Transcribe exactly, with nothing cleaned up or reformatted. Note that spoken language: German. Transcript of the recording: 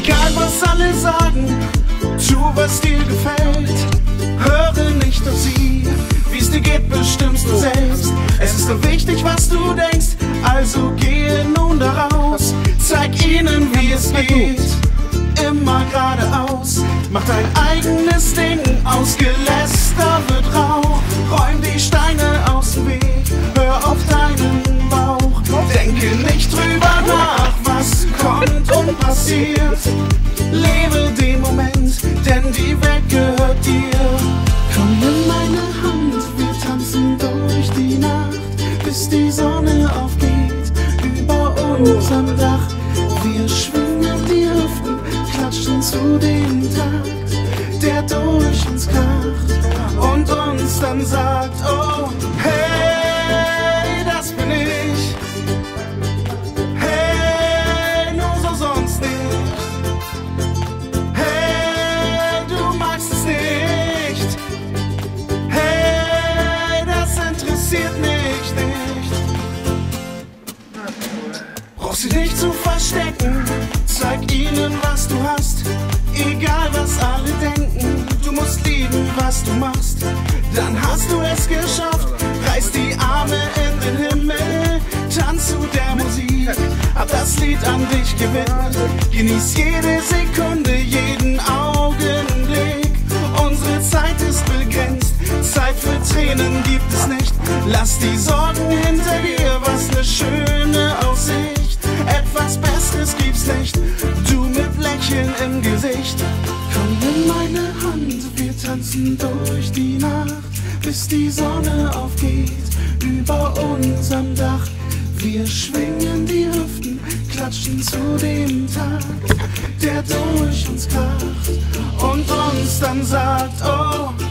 Egal was alle sagen, tu was dir gefällt. Höre nicht auf sie, wie's dir geht, bestimmst du selbst. Es ist so wichtig, was du denkst, also gehe nun daraus. Zeig ihnen, wie es geht, immer geradeaus. Mach dein eigenes Ding, aus Geläster wird Rauch. Räum die Steine aus dem Weg, hör auf deinen Bauch. Denke nicht drüber nach, was kommt und passiert. Lebe den Moment, denn die Welt gehört dir. Komm in meine Hand, wir tanzen durch die Nacht, bis die Sonne aufgeht über unserem Dach. Wir schwingen die Hüften, klatschen zu dem Takt, der durch uns kracht und uns dann sagt, oh, hey, das bin ich. Hey, nur so sonst nicht. Hey, du magst es nicht. Hey, das interessiert mich nicht. Brauchst dich nicht zu verstecken, zeig ihnen, was du hast. Egal was alle denken, du musst lieben, was du machst. Dann hast du es geschafft, reiß die Arme in den Himmel. Tanz zu der Musik, hab das Lied an dich gewidmet. Genieß jede Sekunde, jeden Augenblick. Unsere Zeit ist begrenzt, Zeit für Tränen gibt es nicht. Lass die Sorgen hinter dir, was ne schöne Aussicht. Etwas Besseres gibt's nicht, du mit Lächeln im Gesicht. Komm in meine Hand, wir tanzen durch die Nacht, bis die Sonne aufgeht über unserem Dach. Wir schwingen die Hüften, klatschen zu dem Takt, der durch uns kracht und uns dann sagt, oh,